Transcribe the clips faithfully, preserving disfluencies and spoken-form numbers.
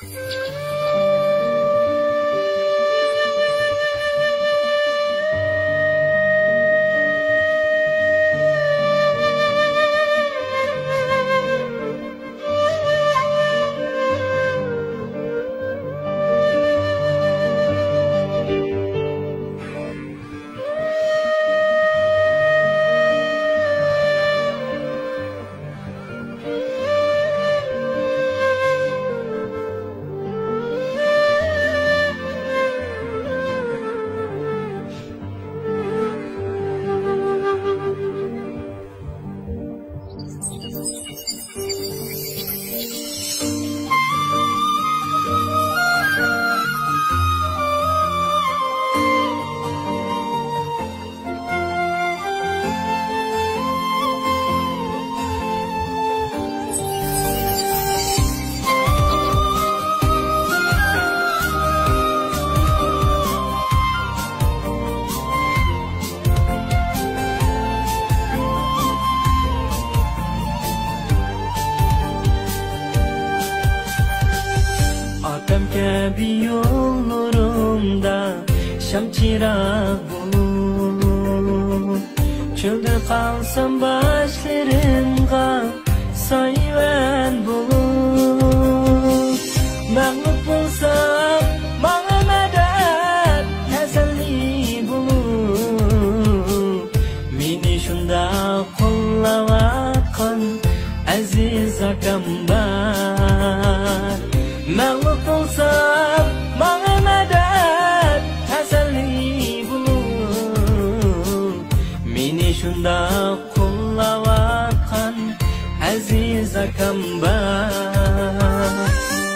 Bir yollarımda şam çırağı bul. Çölde kalsam başlarımga sayven bul. Mağlup olsam bana medet teselli bul. Meni şunda qo'llayotgan aziz akam bar. Mağlup olsam bana medet teselli bulur. Meni şunda qo'llayotgan aziz akam bar.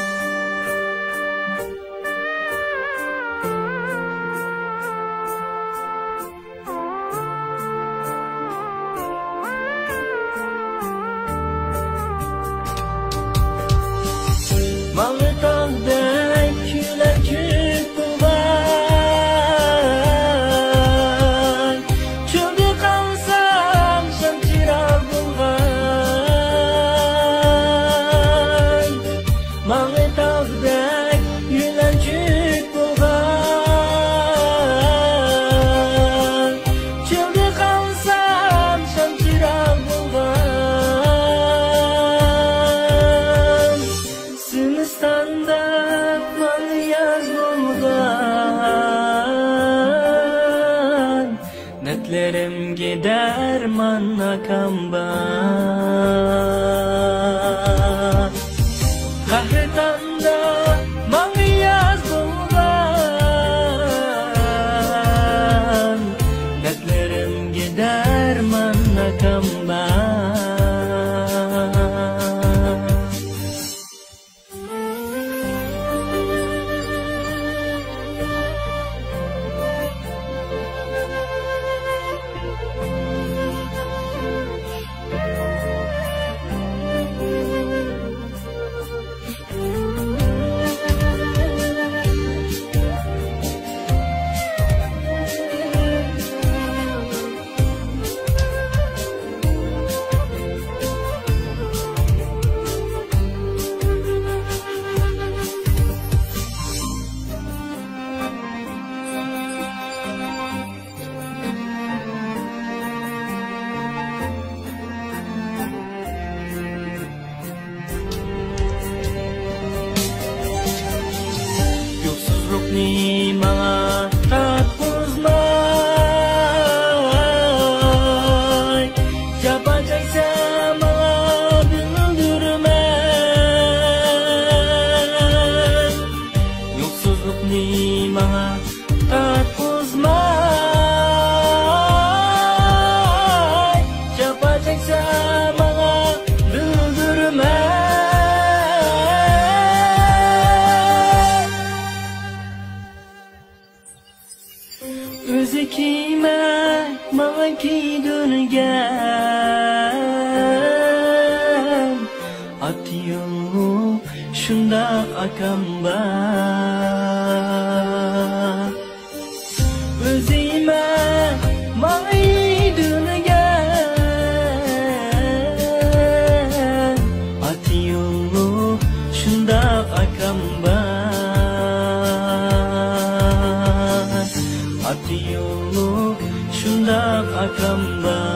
Mağlup külecek bulgan. Çölde kalsam şam çırağı bulgan. Mağlup külecek bulgan. Çölde kalsam şam çırağı bulgan. Sınıstanda yaz bulgan. Netlerimge derman akam bar. Kahretanda yaz bulgan. Netlerimge derman akam bar. Ni mga tatmazmay yapacaksa mga bildirmen. Yoksuzluk ni mga tatmazmay yapacaksa mga bildirmen. Özü kime bana kiydirgen. Atıyor şunda akam bar. Özüme bana kiydirgen. Atıyor şunda akam bar. ati yolu shundaq akamda